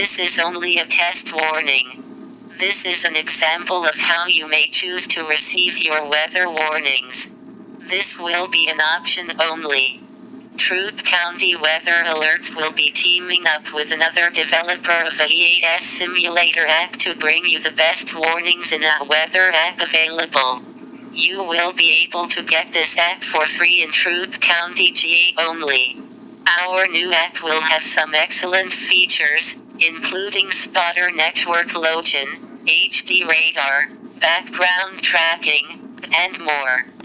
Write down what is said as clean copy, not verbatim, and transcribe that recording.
This is only a test warning. This is an example of how you may choose to receive your weather warnings. This will be an option only. Troup County Weather Alerts will be teaming up with another developer of the EAS Simulator app to bring you the best warnings in a weather app available. You will be able to get this app for free in Troup County, GA only. Our new app will have some excellent features, including spotter network login, HD radar, background tracking, and more.